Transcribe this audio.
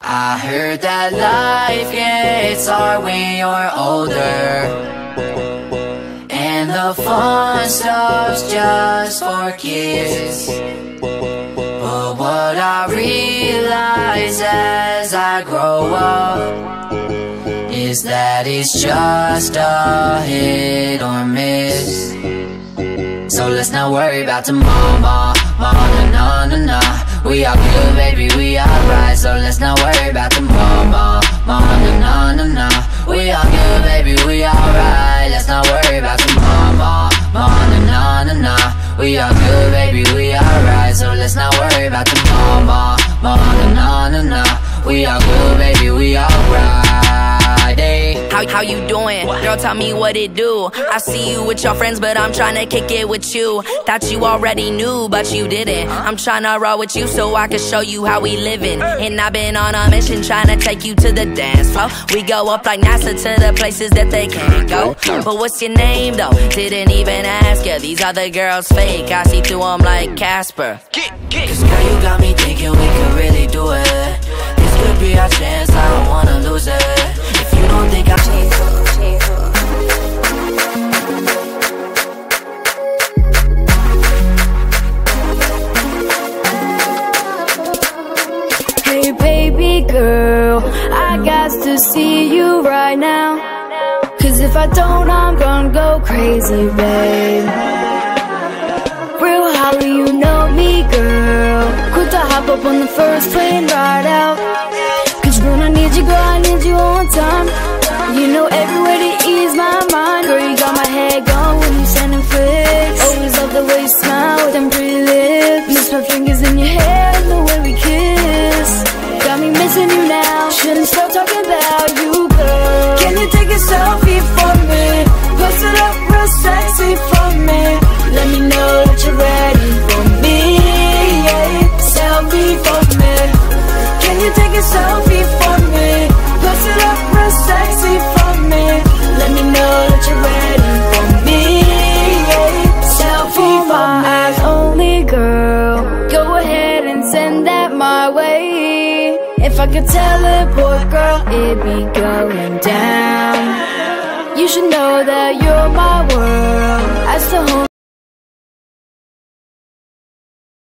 I heard that life gets hard when you're older, and the fun stuff's just for kids. But what I realize as I grow up is that it's just a hit or miss. So let's not worry about tomorrow, nah. We all good, baby, we alright. So let's not worry about tomorrow, nah. We all good, baby, we alright. Let's not worry about tomorrow, nah. We all good, baby, we alright. So let's not worry about tomorrow, nah. We all good, baby, we alright. How you doing? Girl, tell me what it do. I see you with your friends, but I'm tryna kick it with you. Thought you already knew, but you didn't. I'm tryna roll with you so I can show you how we living. And I've been on a mission tryna take you to the dance floor. We go up like NASA to the places that they can't go. But what's your name though? Didn't even ask ya. These other girls fake, I see through them like Casper. Cause girl, you got me thinking we could really do it. This could be our chance, I don't wanna lose it. If you don't think I'm cheating, hey baby girl, I got to see you right now. Cause if I don't, I'm gonna go crazy, babe. Real Holly, you know me, girl. Quick to hop up on the first plane right out. Cause when I need you, girl, I need you on time. You know every way to ease my mind. Girl, you got my head going when you sending flicks. Always love the way you smile with them pretty lips. Miss my fingers in your hair and the way we kiss. Got me missing you now. Shouldn't stop talking about you, girl. Can you take a selfie for me? Post it up real sexy for me. Let me know that you're ready for me, yeah. Selfie for me. Can you take a selfie for me? Post it up real sexy for me. Let me know that you're ready for me, yeah. Selfie for my eyes only, girl. Go ahead and send that my way. If I could teleport, girl, it'd be going down. You should know that you're my world. I still hold